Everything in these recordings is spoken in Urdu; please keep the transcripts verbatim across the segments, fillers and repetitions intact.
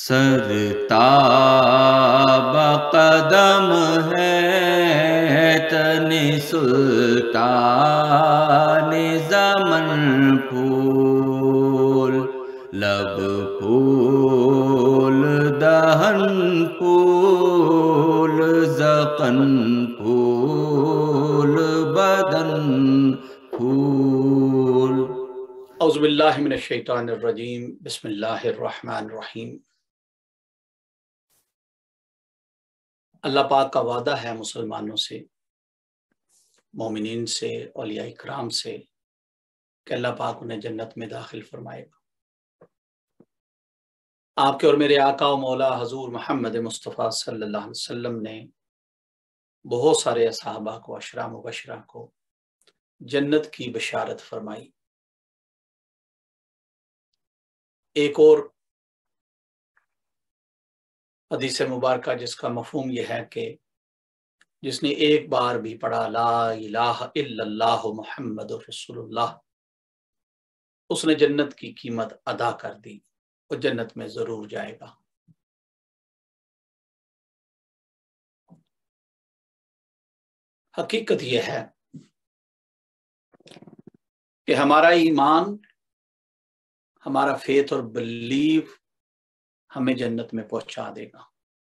सरताब कदम है तन सुल्तान ज़मन फूल, लब फूल दहन फूल ज़क़न फूल बदन फूल। औज़ु बिल्लाहि मिनश शैतानिर रजीम, बिस्मिल्लाहिर रहमानिर रहीम। अल्लाह पाक का वादा है मुसलमानों से, मोमिनीन से, औलिया इकराम से कि अल्लाह पाक उन्हें जन्नत में दाखिल फरमाएगा। आपके और मेरे आका और मौला हजूर मोहम्मद मुस्तफ़ा सल्लल्लाहु अलैहि वसल्लम ने बहुत सारे सहाबा को, अशरा मुबशरा को जन्नत की बशारत फरमाई। एक और हदीस मुबारका जिसका मफहूम यह है कि जिसने एक बार भी पढ़ा ला इलाहा इल्लल्लाह मुहम्मदुर रसूलुल्लाह, उसने जन्नत की कीमत अदा कर दी, वो जन्नत में जरूर जाएगा। हकीकत यह है कि हमारा ईमान, हमारा फेथ और बिलीव हमें जन्नत में पहुंचा देगा।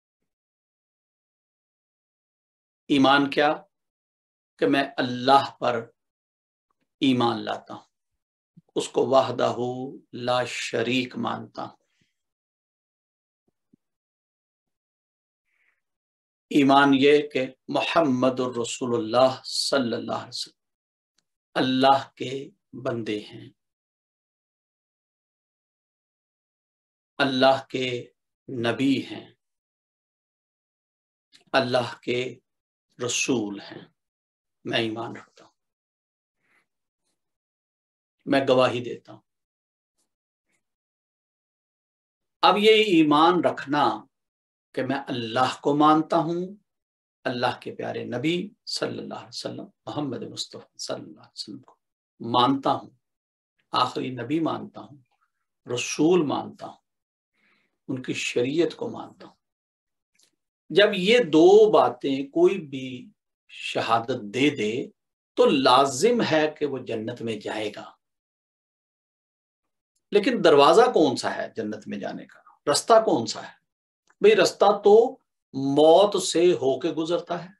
ईमान क्या? कि मैं अल्लाह पर ईमान लाता हूं, उसको वहदहू ला शरीक मानता हूं। ईमान ये कि मुहम्मदुर रसूलुल्लाह सल्लल्लाहु अलैहि वसल्लम अल्लाह के बंदे हैं, अल्लाह के नबी हैं, अल्लाह के रसूल हैं। मैं ईमान रखता हूं, मैं गवाही देता हूं। अब ये ईमान रखना कि मैं अल्लाह को मानता हूं, अल्लाह के प्यारे नबी सल्लल्लाहु अलैहि वसल्लम मोहम्मद मुस्तफ़ा सल्लल्लाहु अलैहि वसल्लम को मानता हूं, आखिरी नबी मानता हूं, रसूल मानता हूं, उनकी शरीयत को मानता हूं। जब ये दो बातें कोई भी शहादत दे दे तो लाजिम है कि वो जन्नत में जाएगा। लेकिन दरवाजा कौन सा है जन्नत में जाने का? रास्ता कौन सा है? भाई रास्ता तो मौत से होके गुजरता है।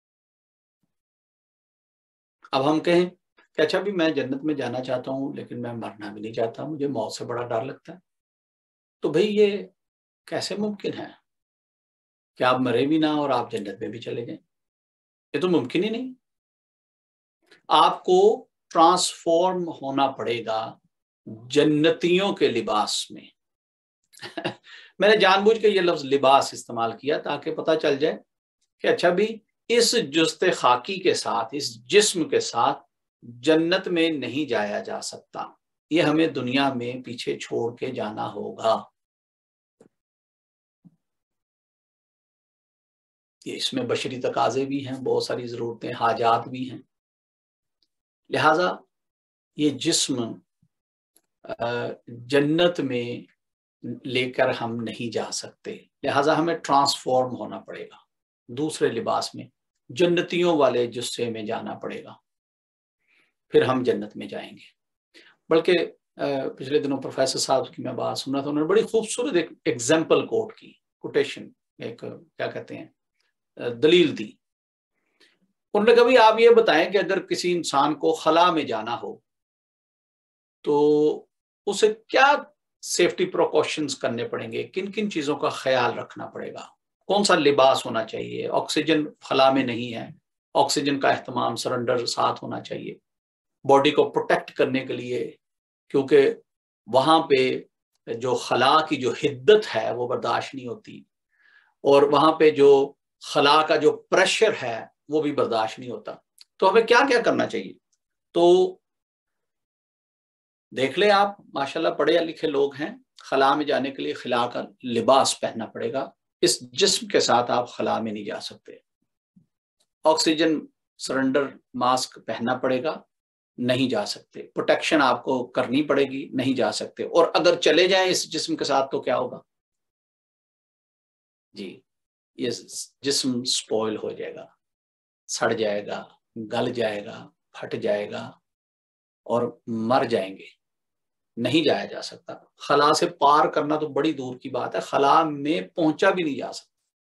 अब हम कहें कि अच्छा भी मैं जन्नत में जाना चाहता हूं लेकिन मैं मरना भी नहीं चाहता, मुझे मौत से बड़ा डर लगता है, तो भाई ये कैसे मुमकिन है कि आप मरे भी ना और आप जन्नत में भी चले जाएं? ये तो मुमकिन ही नहीं। आपको ट्रांसफॉर्म होना पड़ेगा जन्नतियों के लिबास में। मैंने जानबूझ के ये लफ्ज लिबास इस्तेमाल किया ताकि पता चल जाए कि अच्छा भी इस जुस्ते खाकी के साथ, इस जिस्म के साथ जन्नत में नहीं जाया जा सकता, ये हमें दुनिया में पीछे छोड़ के जाना होगा। ये इसमें बशरी तकाजे भी हैं, बहुत सारी जरूरतें, हाजात भी हैं। लिहाजा ये जिस्म जन्नत में लेकर हम नहीं जा सकते, लिहाजा हमें ट्रांसफॉर्म होना पड़ेगा, दूसरे लिबास में, जन्नतियों वाले जुस्से में जाना पड़ेगा, फिर हम जन्नत में जाएंगे। बल्कि पिछले दिनों प्रोफेसर साहब की मैं बात सुना था, उन्होंने बड़ी खूबसूरत एक एग्जाम्पल कोट की, कोटेशन, एक क्या कहते हैं, दलील दी। उन्होंने कहा भी आप ये बताएं कि अगर किसी इंसान को खला में जाना हो तो उसे क्या सेफ्टी प्रिकॉशंस करने पड़ेंगे, किन किन चीजों का ख्याल रखना पड़ेगा, कौन सा लिबास होना चाहिए, ऑक्सीजन खला में नहीं है, ऑक्सीजन का एहतमाम, सरेंडर साथ होना चाहिए बॉडी को प्रोटेक्ट करने के लिए, क्योंकि वहां पे जो खला की जो हिद्दत है वो बर्दाश्त नहीं होती, और वहां पे जो खला का जो प्रेशर है वो भी बर्दाश्त नहीं होता। तो हमें क्या क्या करना चाहिए? तो देख ले आप, माशाल्लाह पढ़े लिखे लोग हैं, खला में जाने के लिए खला का लिबास पहनना पड़ेगा। इस जिस्म के साथ आप खला में नहीं जा सकते। ऑक्सीजन सरेंडर मास्क पहनना पड़ेगा, नहीं जा सकते। प्रोटेक्शन आपको करनी पड़ेगी, नहीं जा सकते। और अगर चले जाएं इस जिस्म के साथ तो क्या होगा? جی یہ جسم سپوائل ہو جائے گا، سڑ جائے گا، گل جائے گا، پھٹ جائے گا اور مر جائیں گے، نہیں جایا جا سکتا۔ خلا سے پار کرنا تو بڑی دور کی بات ہے، خلا میں پہنچا بھی نہیں جا سکتا۔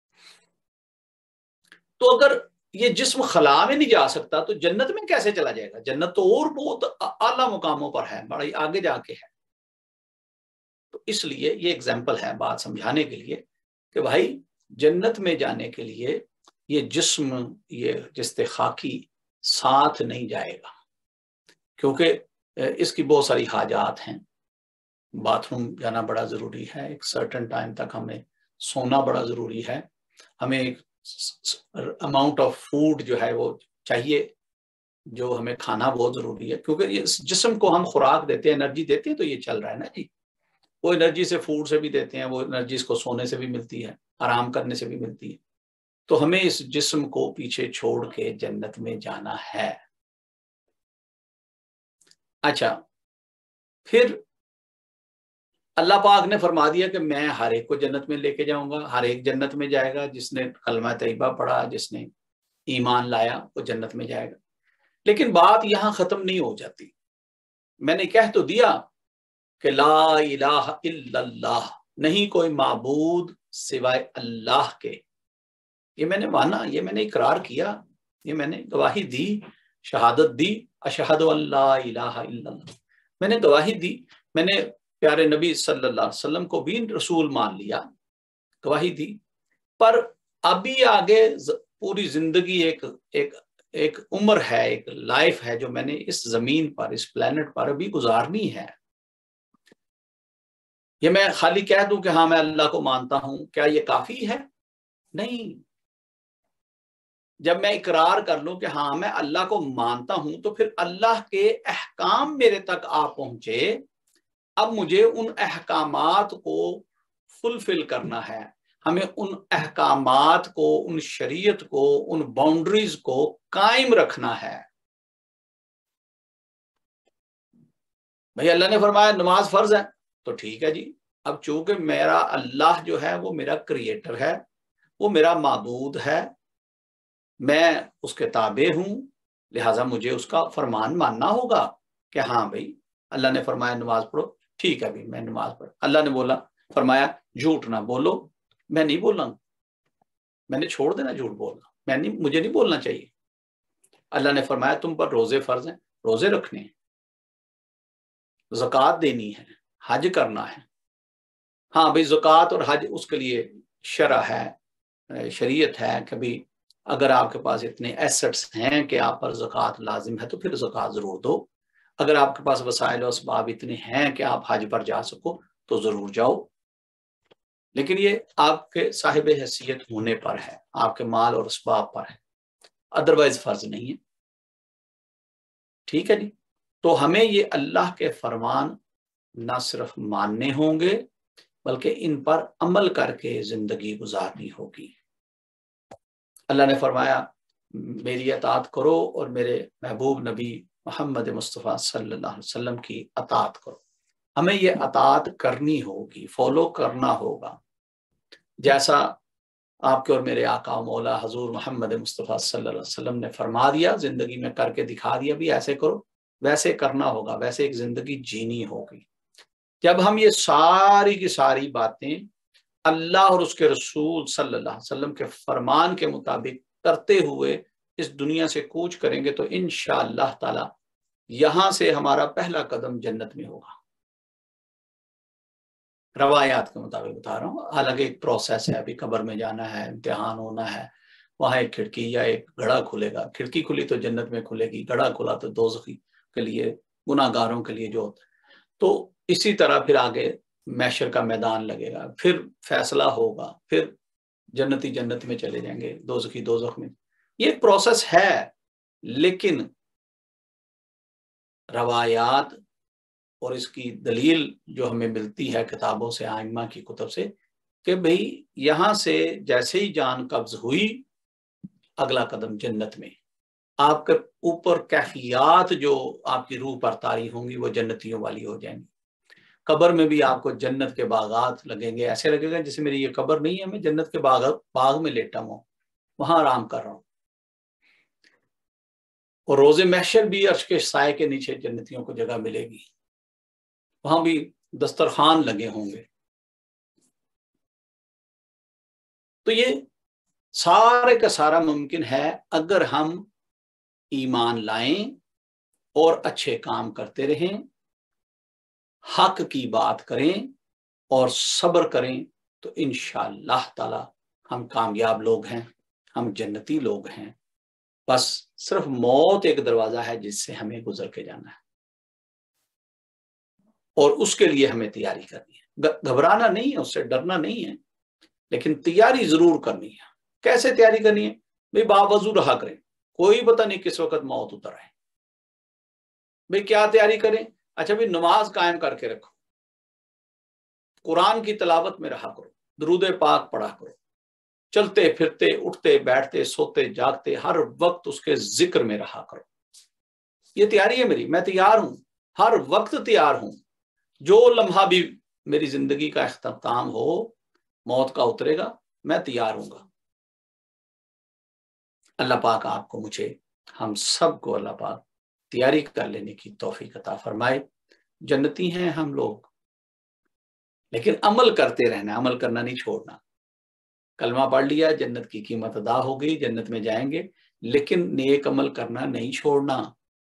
تو اگر یہ جسم خلا میں نہیں جا سکتا تو جنت میں کیسے چلا جائے گا؟ جنت تو اور بہت اعلیٰ مقاموں پر ہے، بڑی آگے جا کے ہے۔ تو اس لیے یہ اگزامپل ہے بات سمجھانے کے لیے کہ بھائی جنت میں جانے کے لیے یہ جسم، یہ جسد خاکی ساتھ نہیں جائے گا، کیونکہ اس کی بہت ساری حاجات ہیں۔ باتھ روم جانا بڑا ضروری ہے، ایک سرٹن ٹائم تک ہمیں سونا بڑا ضروری ہے، ہمیں ایک اماؤنٹ آف فوڈ جو ہے وہ چاہیے، جو ہمیں کھانا بہت ضروری ہے، کیونکہ اس جسم کو ہم خوراک دیتے ہیں، انرجی دیتے ہیں، تو یہ چل رہا ہے نا جی۔ وہ انرجی سے فوڈ سے بھی دیتے ہیں، وہ انرجی اس کو سونے سے بھی ملتی ہے، آرام کرنے سے بھی ملتی ہے۔ تو ہمیں اس جسم کو پیچھے چھوڑ کے جنت میں جانا ہے۔ اچھا، پھر اللہ پاک نے فرما دیا کہ میں ہر ایک کو جنت میں لے کے جاؤں گا، ہر ایک جنت میں جائے گا، جس نے کلمہ طیبہ پڑھا، جس نے ایمان لایا وہ جنت میں جائے گا۔ لیکن بات یہاں ختم نہیں ہو جاتی۔ میں نے کہہ تو دیا کہ لا الہ الا اللہ، نہیں کوئی معبود سوائے اللہ کے، یہ میں نے مانا، یہ میں نے اقرار کیا، یہ میں نے گواہی دی، شہادت دی، اشہد ان لا الہ الا اللہ، میں نے گواہی دی، میں نے پیارے نبی صلی اللہ علیہ وسلم کو بھی رسول مان لیا، گواہی دی، پر ابھی آگے پوری زندگی ایک ایک ایک عمر ہے، ایک لائف ہے جو میں نے اس زمین پر، اس پلانٹ پر ابھی گزارنی ہے۔ یہ میں خالی کہہ دوں کہ ہاں میں اللہ کو مانتا ہوں، کیا یہ کافی ہے؟ نہیں۔ جب میں اقرار کر لوں کہ ہاں میں اللہ کو مانتا ہوں، تو پھر اللہ کے احکام میرے تک آ پہنچے، اب مجھے ان احکامات کو فلفل کرنا ہے، ہمیں ان احکامات کو، ان شریعت کو، ان باؤنڈریز کو قائم رکھنا ہے۔ بھئی اللہ نے فرمایا نماز فرض ہے، تو ٹھیک ہے جی، اب چونکہ میرا اللہ جو ہے وہ میرا کریٹر ہے، وہ میرا معبود ہے، میں اس کے تابع ہوں، لہٰذا مجھے اس کا فرمان ماننا ہوگا کہ ہاں بھئی اللہ نے فرمایا نماز پڑھو، ٹھیک ہے بھی میں نماز پڑھ۔ اللہ نے بولا فرمایا جھوٹ نہ بولو، میں نہیں بولنا، میں نے چھوڑ دینا جھوٹ بولنا، میں نہیں، مجھے نہیں بولنا چاہیے۔ اللہ نے فرمایا تم پر روزے فرض ہیں، روزے رکھنے ہیں، زکوٰۃ دینی ہے، حج کرنا ہے۔ ہاں بھئی زکوٰۃ اور حج اس کے لیے شرع ہے، شریعت ہے کہ بھی اگر آپ کے پاس اتنے ایسٹس ہیں کہ آپ پر زکوٰۃ لازم ہے تو پھر زکوٰۃ ضرور دو، اگر آپ کے پاس وسائل و اسباب اتنے ہیں کہ آپ حج پر جا سکو تو ضرور جاؤ، لیکن یہ آپ کے صاحب حیثیت ہونے پر ہے، آپ کے مال اور اسباب پر ہے، ادروائز فرض نہیں ہے۔ ٹھیک ہے جی، تو ہمیں یہ اللہ کے فرمان نہ صرف ماننے ہوں گے بلکہ ان پر عمل کر کے زندگی گزارنی ہوگی۔ اللہ نے فرمایا میری اطاعت کرو اور میرے محبوب نبی محمد مصطفیٰ صلی اللہ علیہ وسلم کی اطاعت کرو۔ ہمیں یہ اطاعت کرنی ہوگی، فالو کرنا ہوگا، جیسا آپ کے اور میرے آقا و مولا حضور محمد مصطفیٰ صلی اللہ علیہ وسلم نے فرما دیا، زندگی میں کر کے دکھا دیا بھی ایسے کرو، ویسے کرنا ہوگا، ویسے ایک زندگی جینی ہوگی۔ جب ہم یہ ساری کی ساری باتیں اللہ اور اس کے رسول صلی اللہ علیہ وسلم کے فرمان کے مطابق کرتے ہوئے اس دنیا سے کوچ کریں گے تو انشاءاللہ تعالی یہاں سے ہمارا پہلا قدم جنت میں ہوگا۔ روایات کے مطابق بتا رہا ہوں، حالانکہ ایک پروسیس ہے، ابھی قبر میں جانا ہے، امتحان ہونا ہے، وہاں ایک کھڑکی یا ایک گڑھا کھلے گا، کھڑکی کھلی تو جنت میں کھلے گی، گڑھا کھلا تو دوزخی کے لیے، گناہ گاروں کے لیے جو ہوتا ہے۔ تو اسی طرح پھر آگے محشر کا میدان لگے گا، پھر فیصلہ ہوگا، پھر جنتی جنت میں چلے جائیں گے، دوزخی دوزخ میں۔ یہ ایک پروسیس ہے، لیکن روایات اور اس کی دلیل جو ہمیں ملتی ہے کتابوں سے، آئمہ کی کتب سے، کہ بھئی یہاں سے جیسے ہی جان قبض ہوئی اگلا قدم جنت میں، آپ کے اوپر کیفیات جو آپ کی روح پر طاری ہوں گی وہ جنتیوں والی ہو جائیں گی۔ قبر میں بھی آپ کو جنت کے باغات لگیں گے، ایسے لگے گا جیسے میری یہ قبر نہیں ہے، میں جنت کے باغ باغ میں لیٹا ہوں، وہاں آرام کر رہا ہوں۔ اور روز محشر بھی عرش کے سائے کے نیچے جنتیوں کو جگہ ملے گی، وہاں بھی دسترخوان لگے ہوں گے۔ تو یہ سارے کا سارا ممکن ہے اگر ہم ایمان لائیں اور اچھے کام کرتے رہیں، حق کی بات کریں اور صبر کریں، تو انشاءاللہ تعالی ہم کامیاب لوگ ہیں، ہم جنتی لوگ ہیں۔ بس صرف موت ایک دروازہ ہے جس سے ہمیں گزر کے جانا ہے، اور اس کے لیے ہمیں تیاری کرنی ہے۔ گھبرانا نہیں ہے، اس سے ڈرنا نہیں ہے، لیکن تیاری ضرور کرنی ہے۔ کیسے تیاری کرنی ہے؟ بھئی باوضو رہا کریں، کوئی پتہ نہیں کس وقت موت اتر آئے۔ بھئی کیا تیاری کریں؟ اچھا بھی نماز قائم کر کے رکھو، قرآن کی تلاوت میں رہا کرو، درود پاک پڑھا کرو، چلتے پھرتے اٹھتے بیٹھتے سوتے جاگتے ہر وقت اس کے ذکر میں رہا کرو۔ یہ تیاری ہے میری، میں تیار ہوں، ہر وقت تیار ہوں۔ جو لمحہ بھی میری زندگی کا اختتام ہو، موت کا اترے گا، میں تیار ہوں گا۔ اللہ پاک آپ کو، مجھے، ہم سب کو اللہ پاک تیاری کر لینے کی توفیق عطا فرمائے۔ جنتی ہیں ہم لوگ، لیکن عمل کرتے رہنا، عمل کرنا نہیں چھوڑنا۔ کلمہ پڑھ لیا، جنت کی قیمت ادا ہو گئی، جنت میں جائیں گے، لیکن نیک عمل کرنا نہیں چھوڑنا۔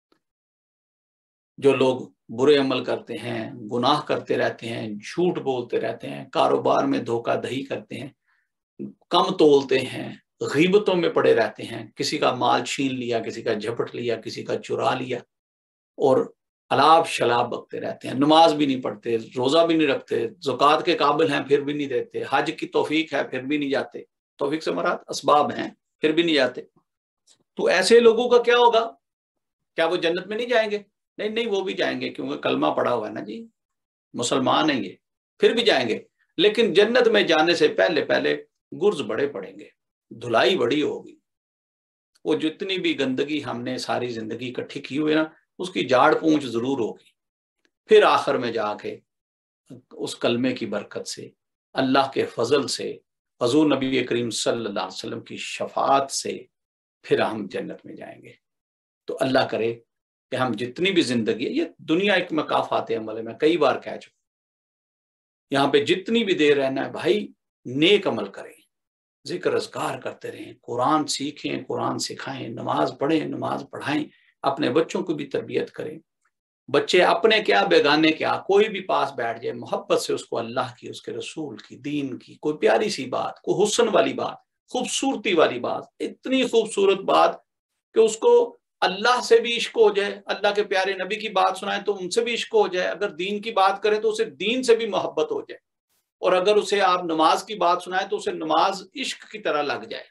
جو لوگ برے عمل کرتے ہیں، گناہ کرتے رہتے ہیں، جھوٹ بولتے رہتے ہیں، کاروبار میں دھوکہ دہی کرتے ہیں، کم تولتے ہیں، غیبتوں میں پڑے رہتے ہیں، کسی کا مال چھین لیا، کسی کا جھپٹ لیا، کسی کا چرا لیا، اور علاب شلاب بکتے رہتے ہیں، نماز بھی نہیں پڑھتے، روزہ بھی نہیں رکھتے، زکوٰۃ کے قابل ہیں پھر بھی نہیں دیتے، حج کی توفیق ہے پھر بھی نہیں جاتے، توفیق سے مراد اسباب ہیں پھر بھی نہیں جاتے۔ تو ایسے لوگوں کا کیا ہوگا؟ کیا وہ جنت میں نہیں جائیں گے؟ نہیں نہیں، وہ بھی جائیں گے، کیونکہ کلمہ پڑا ہوا ہے نا جی، مسلمان ہیں یہ، پھر بھی جائیں گے۔ لیکن جنت میں جانے سے پہلے پہلے گرز بڑے پڑیں گے، دھلائی بڑی ہوگی۔ وہ جتنی بھی گندگی ہم نے ساری زندگی اکٹھی کی ہوئی نا، اس کی جاڑ پونچھ ضرور ہوگی۔ پھر آخر میں جا کے اس کلمے کی برکت سے، اللہ کے فضل سے، حضور نبی کریم صلی اللہ علیہ وسلم کی شفاعت سے پھر ہم جنت میں جائیں گے۔ تو اللہ کرے کہ ہم جتنی بھی زندگی ہے، یہ دنیا ایک مقافات عمل ہے، میں کئی بار کہہ چکا، یہاں پہ جتنی بھی دیر رہنا ہے بھائی، نیک عمل کریں، ذکر اذکار کرتے رہیں، قرآن سیکھیں، قرآن سکھائیں، نماز پڑھیں، نماز پڑھائیں، اپنے بچوں کو بھی تربیت کریں۔ بچے اپنے کیا بیگانے کیا، کوئی بھی پاس بیٹھ جائے، محبت سے اس کو اللہ کی، اس کے رسول کی، دین کی کوئی پیاری سی بات، کوئی حسن والی بات، خوبصورتی والی بات، اتنی خوبصورت بات کہ اس کو اللہ سے بھی عشق ہو جائے، اللہ کے پیارے نبی کی بات سنائیں تو ان سے بھی عشق ہو جائے، اگر دین کی بات کریں تو اسے دین سے بھی محبت ہو جائے، اور اگر اسے آپ نماز کی بات سنائیں تو اسے نماز عشق کی طرح لگ جائے۔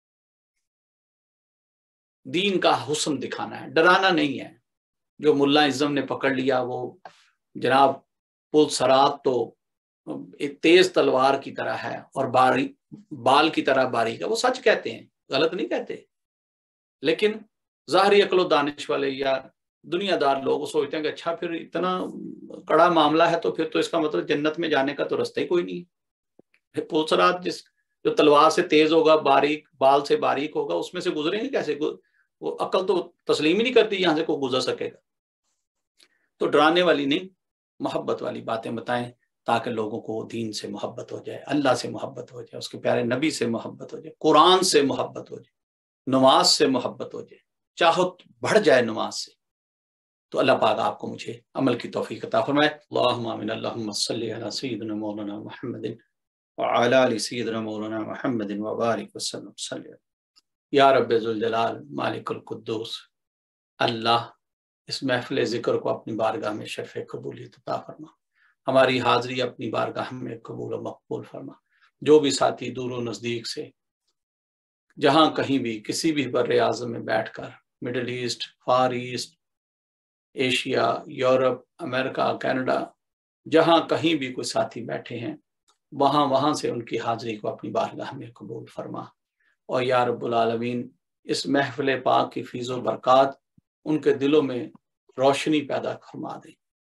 دین کا حسن دکھانا ہے، ڈرانا نہیں ہے۔ جو ملا اعظم نے پکڑ لیا وہ جناب پل سرات تو ایک تیز تلوار کی طرح ہے اور باری بال کی طرح باریک ہے، وہ سچ کہتے ہیں، غلط نہیں کہتے، لیکن ظاہری عقل و دانش والے یا دنیا دار لوگ سوچتے ہیں کہ اچھا پھر اتنا کڑا معاملہ ہے تو پھر تو اس کا مطلب جنت میں جانے کا تو رستہ ہی کوئی نہیں ہے۔ پل سرات جس جو تلوار سے تیز ہوگا، باریک بال سے باریک ہوگا، اس میں سے گزریں گے کیسے؟ وہ عقل تو تسلیم ہی نہیں کرتی یہاں سے کوئی گزر سکے گا۔ تو ڈرانے والی نہیں، محبت والی باتیں بتائیں تاکہ لوگوں کو دین سے محبت ہو جائے، اللہ سے محبت ہو جائے، اس کے پیارے نبی سے محبت ہو جائے، قرآن سے محبت ہو جائے، نماز سے محبت ہو جائے، چاہت بڑھ جائے نماز سے۔ تو اللہ پاک آپ کو مجھے عمل کی توفیق عطا فرمائے۔ اللہم آمین، اللہم صلی علی سیدنا مولانا محمد وعلی آل سیدنا مولانا محمد وبارک وسلم صلی اللہ یا رب ذوالجلال مالک القدوس۔ اللہ اس محفل ذکر کو اپنی بارگاہ میں شرف قبولیت عطا فرما، ہماری حاضری اپنی بارگاہ میں قبول و مقبول فرما۔ جو بھی ساتھی دور و نزدیک سے جہاں کہیں بھی کسی بھی بر اعظم میں بیٹھ کر، middle east, far east, Asia, Europe, امریکہ، کینیڈا، جہاں کہیں بھی کوئی ساتھی بیٹھے ہیں، وہاں وہاں سے ان کی حاضری کو اپنی بارگاہ میں قبول فرما، اور یا رب العالمین اس محفل پاک کی فیض و برکات ان کے دلوں میں روشنی پیدا فرما دیں۔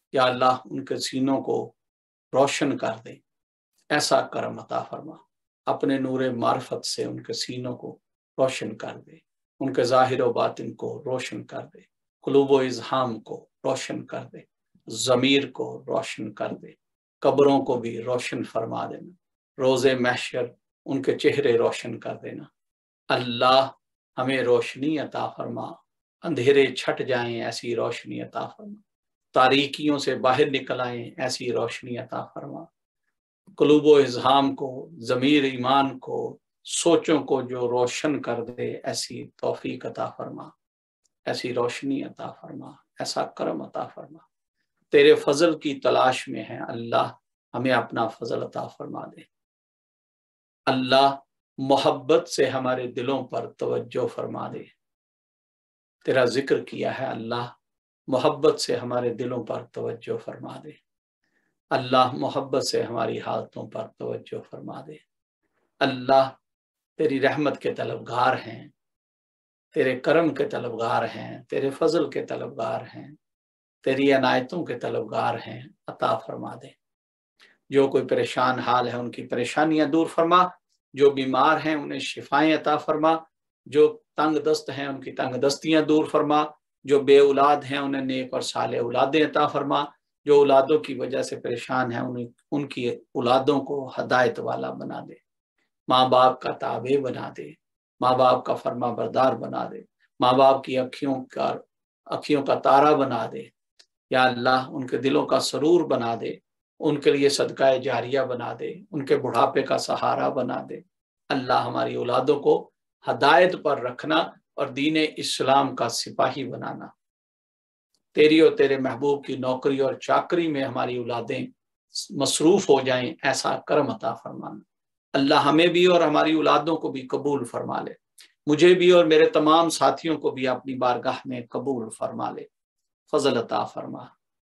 یا اللہ ان کے سینوں کو روشن کر دے، ایسا کرم عطا فرما، اپنے نور معرفت سے ان کے سینوں کو روشن کر دے، ان کے ظاہر و باطن کو روشن کر دے، قلوب و اذہان کو روشن کر دے، ضمیر کو روشن کر دے، قبروں کو بھی روشن فرما دینا، روز محشر ان کے چہرے روشن کر دینا۔ اللہ ہمیں روشنی عطا فرما، اندھیرے چھٹ جائیں ایسی روشنی عطا فرما، تاریکیوں سے باہر نکل آئیں ایسی روشنی عطا فرما، قلوب و اذہان کو، ضمیر ایمان کو، سوچوں کو جو روشن کر دے ایسی توفیق عطا فرما، ایسی روشنی عطا فرما، ایسا کرم عطا فرما۔ تیرے فضل کی تلاش میں ہیں اللہ، ہمیں اپنا فضل عطا فرما دے۔ اللہ محبت سے ہمارے دلوں پر توجہ فرما دے، تیرا ذکر کیا ہے اللہ، محبت سے ہمارے دلوں پر توجہ فرما دے، اللہ محبت سے ہماری حالتوں پر توجہ فرما دے۔ اللہ تیری رحمت کے طلبگار ہیں، تیرے کرم کے طلبگار ہیں، تیرے فضل کے طلبگار ہیں، تیری عنایتوں کے طلبگار ہیں، عطا فرما دے۔ جو کوئی پریشان حال ہے ان کی پریشانیاں دور فرما، جو بیمار ہیں انہیں شفائیں عطا فرما، جو تنگ دست ہیں ان کی تنگ دستیاں دور فرما، جو بے اولاد ہیں انہیں نیک اور صالح اولادیں عطا فرما، جو اولادوں کی وجہ سے پریشان ہیں انہیں ان کی اولادوں کو ہدایت والا بنا دے، ماں باپ کا تابع بنا دے، ماں باپ کا فرما بردار بنا دے، ماں باپ کی اکھیوں کا اکھیوں کا تارا بنا دے، یا اللہ ان کے دلوں کا سرور بنا دے، ان کے لیے صدقہ جاریہ بنا دے، ان کے بڑھاپے کا سہارا بنا دے۔ اللہ ہماری اولادوں کو ہدایت پر رکھنا اور دین اسلام کا سپاہی بنانا، تیری اور تیرے محبوب کی نوکری اور چاکری میں ہماری اولادیں مصروف ہو جائیں، ایسا کرم عطا فرمانا۔ اللہ ہمیں بھی اور ہماری اولادوں کو بھی قبول فرما لے، مجھے بھی اور میرے تمام ساتھیوں کو بھی اپنی بارگاہ میں قبول فرما لے، فضل عطا فرما۔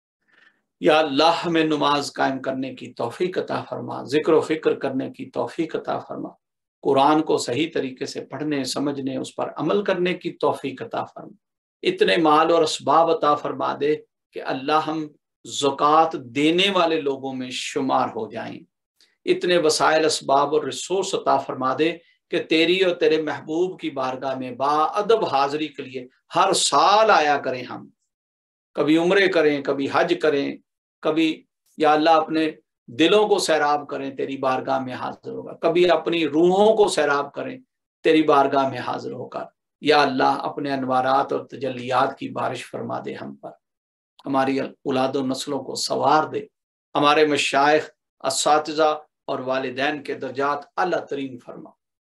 یا اللہ ہمیں نماز قائم کرنے کی توفیق عطا فرما، ذکر و فکر کرنے کی توفیق عطا فرما، قرآن کو صحیح طریقے سے پڑھنے سمجھنے اس پر عمل کرنے کی توفیق عطا فرما۔ اتنے مال اور اسباب عطا فرما دے کہ اللہ ہم زکوٰۃ دینے والے لوگوں میں شمار ہو جائیں، اتنے وسائل اسباب اور ریسورس عطا فرما دے کہ تیری اور تیرے محبوب کی بارگاہ میں با ادب حاضری کے لیے ہر سال آیا کریں، ہم کبھی عمرے کریں، کبھی حج کریں، کبھی یا اللہ اپنے دلوں کو سیراب کریں، تیری بارگاہ میں حاضر ہوگا، کبھی اپنی روحوں کو سیراب کریں تیری بارگاہ میں حاضر ہو کر۔ یا اللہ اپنے انوارات اور تجلیات کی بارش فرما دے ہم پر، ہماری اولاد و نسلوں کو سوار دے، ہمارے مشائخ، اساتذہ اور والدین کے درجات اعلیٰ ترین فرما،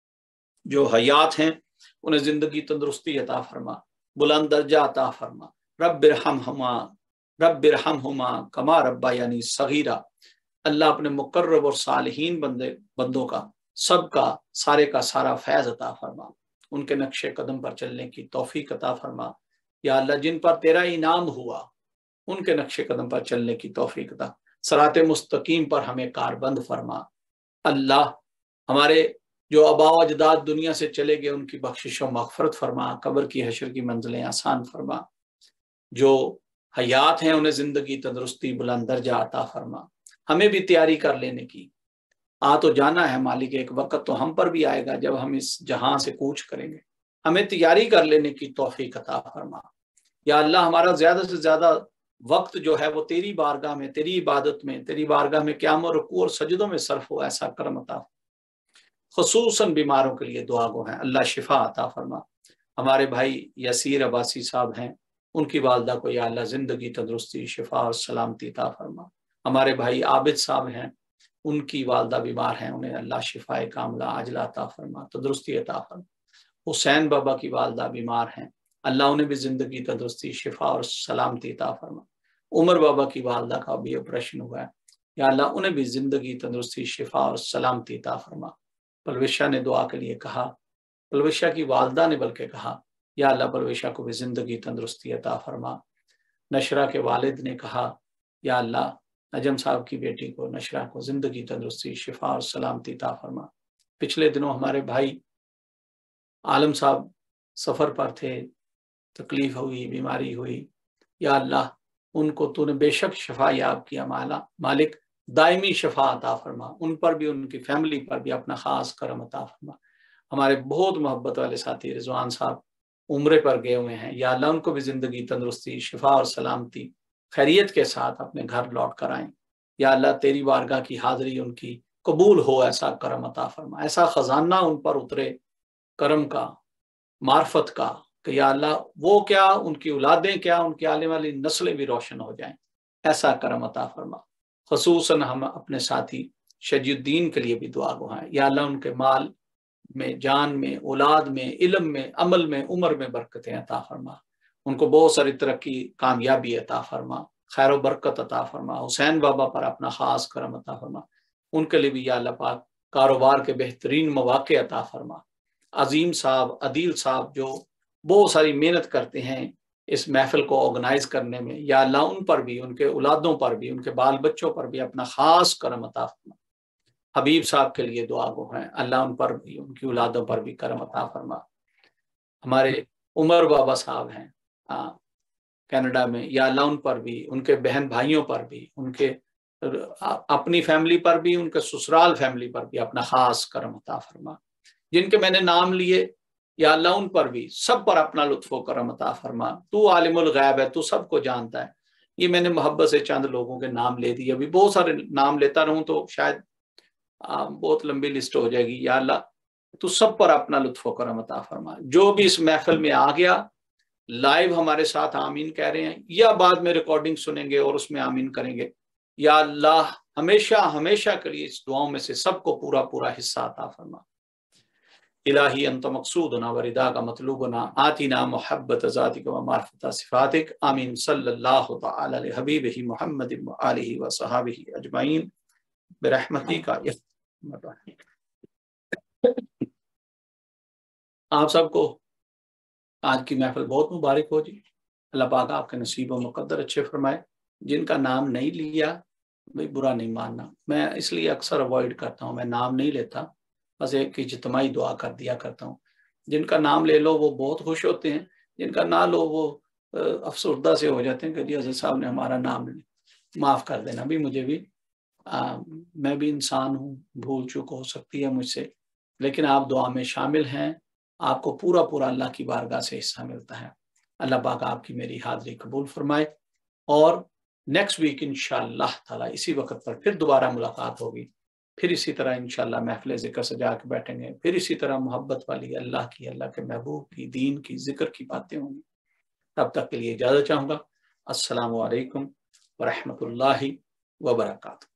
جو حیات ہیں انہیں زندگی تندرستی عطا فرما، بلند درجہ عطا فرما۔ رب ارحمہما رب ارحمہما کما ربیانی صغیرا۔ اللہ اپنے مقرب اور صالحین بندے بندوں کا سب کا سارے کا سارا فیض عطا فرما، ان کے نقش قدم پر چلنے کی توفیق عطا فرما۔ یا اللہ جن پر تیرا انعام ہوا ان کے نقش قدم پر چلنے کی توفیق عطا، صراط مستقیم پر ہمیں کاربند فرما۔ اللہ ہمارے جو آباء و اجداد دنیا سے چلے گئے ان کی بخشش و مغفرت فرما، قبر کی حشر کی منزلیں آسان فرما، جو حیات ہیں انہیں زندگی تندرستی بلند درجہ عطا فرما۔ ہمیں بھی تیاری کر لینے کی، آ تو جانا ہے مالک، ایک وقت تو ہم پر بھی آئے گا جب ہم اس جہاں سے کوچ کریں گے، ہمیں تیاری کر لینے کی توفیق عطا فرما۔ یا اللہ ہمارا زیادہ سے زیادہ وقت جو ہے وہ تیری بارگاہ میں، تیری عبادت میں، تیری بارگاہ میں قیام و رکوع اور سجدوں میں صرف ہو، ایسا کرم عطا فرما۔ خصوصاً بیماروں کے لیے دعا گو ہیں، اللہ شفا عطا فرما۔ ہمارے بھائی یسیر عباسی صاحب ہیں، ان کی والدہ کو یا اللہ زندگی تندرستی شفا اور سلامتی عطا فرما۔ ہمارے بھائی عابد صاحب ہیں، ان کی والدہ بیمار ہیں، انہیں اللہ شفا کاملہ عاجلہ عطا فرما، تندرستی عطا فرما۔ حسین بابا کی والدہ بیمار ہیں، اللہ انہیں بھی زندگی تندرستی شفا اور سلامتی عطا فرما۔ عمر بابا کی والدہ کا بھی آپریشن ہوا ہے، یا اللہ انہیں بھی زندگی تندرستی شفا اور سلامتی عطا فرما۔ پلوشا نے دعا کے لیے کہا، پلوشا کی والدہ نے بلکہ کہا یا اللہ پلوشا کو بھی زندگی تندرستی عطا فرما۔ نشرہ کے والد نے کہا یا اللہ نجم صاحب کی بیٹی کو نشرہ کو زندگی تندرستی شفا اور سلامتی عطا فرما۔ پچھلے دنوں ہمارے بھائی عالم صاحب سفر پر تھے، تکلیف ہوئی، بیماری ہوئی، یا اللہ उनको तूने बेशक शफा याब किया माला मालिक, दायमी शफा अता फरमा, उन पर भी उनकी फैमिली पर भी अपना खास करम अता फरमा। हमारे बहुत मोहब्बत वाले साथी रिजवान साहब उम्रे पर गए हुए हैं, या अल्लाह उनको भी जिंदगी, तंदुरुस्ती, शिफा और सलामती खैरियत के साथ अपने घर लौट कर आएं। या अल्लाह तेरी बारगाह की हाजिरी उनकी कबूल हो, ऐसा करम अता फरमा, ऐसा खजाना उन पर उतरे करम का, मार्फत का, कि या अल्लाह वो क्या, उनकी औलादें क्या, उनकी आने वाली नस्लें भी रोशन हो जाएं, ऐसा करम अता फरमा। खसूसन हम अपने साथी शजीउद्दीन के लिए भी दुआ गो हैं, या अल्लाह उनके माल में, जान में, औलाद में, इल्म में, अमल में, उम्र में बरकतें अता फरमा, उनको बहुत सारी तरक्की, कामयाबी अता फरमा, खैर व बरकत अता फरमा। हुसैन बाबा पर अपना खास करम अता फरमा, उनके लिए भी या अल्लाह पाक कारोबार के बेहतरीन मौके अता फरमा। अजीम साहब, अदील साहब जो बहुत सारी मेहनत करते हैं इस महफिल को ऑर्गेनाइज करने में, या अल्लाह उन पर भी, उनके औलादों पर भी, उनके बाल बच्चों पर भी अपना खास करम अता फरमा। हबीब साहब के लिए दुआ गो हैं, अल्लाह उन पर भी, उनकी औलादों पर भी करम अता फरमा। हमारे उमर बाबा साहब हैं कनाडा में, या अल्लाह उन पर भी, उनके बहन भाइयों पर भी, उनके अपनी फैमिली पर भी, उनके ससुराल फैमिली पर भी अपना खास करम अता फरमा। जिनके मैंने नाम लिए या अल्लाह उन पर भी, सब पर अपना लुत्फ़ करम अता फरमा। तू आलिमुल गैब है, तू सबको जानता है। ये मैंने मोहब्बत से चंद लोगों के नाम ले दिए, अभी बहुत सारे नाम लेता रहूं तो शायद आ, बहुत लंबी लिस्ट हो जाएगी। या अल्लाह तू सब पर अपना लुत्फ़ करम अता फरमा। जो भी इस महफिल में आ गया, लाइव हमारे साथ आमीन कह रहे हैं या बाद में रिकॉर्डिंग सुनेंगे और उसमें आमीन करेंगे, या अल्लाह हमेशा हमेशा के लिए इस दुआओं में से सबको पूरा पूरा हिस्सा अता फरमा। इलाही अंत मकसूदना व रिदा का मतलूबना, आतिना मोहब्बत ज़ातिक व मार्फत सिफातिक। आमीन सल्लल्लाहु तआला अला हबीबिही मुहम्मद व आलिहि व सहाबिही अजमाइन बिरहमतिका या आप सबको आज की महफिल बहुत मुबारक हो जी। अल्लाह पाक आपके नसीब व मुकद्दर अच्छे फरमाए। जिनका नाम नहीं लिया भाई बुरा नहीं मानना, मैं इसलिए अक्सर अवॉइड करता हूँ, मैं नाम नहीं लेता, बस एक इज्तिमाई दुआ कर दिया करता हूँ। जिनका नाम ले लो वो बहुत खुश होते हैं, जिनका ना लो वो अफसरदा से हो जाते हैं कि जी हज़रत साहब ने हमारा नाम माफ़ कर देना। भी मुझे भी आ, मैं भी इंसान हूँ, भूल चूक हो सकती है मुझसे, लेकिन आप दुआ में शामिल हैं, आपको पूरा पूरा अल्लाह की बारगाह से हिस्सा मिलता है। अल्लाह पाक आपकी मेरी हाज़िरी कबूल फरमाए, और नेक्स्ट वीक इंशाअल्लाह ताला इसी वक्त पर फिर दोबारा मुलाकात होगी। फिर इसी तरह इंशाअल्लाह महफिल ज़िक्र सजा के बैठेंगे, फिर इसी तरह मोहब्बत वाली अल्लाह की, अल्लाह के महबूब की, दीन की, जिक्र की बातें होंगी। तब तक के लिए इजाज़त चाहूँगा। अस्सलामु अलैकुम व रहमतुल्लाहि व बरकातुहू।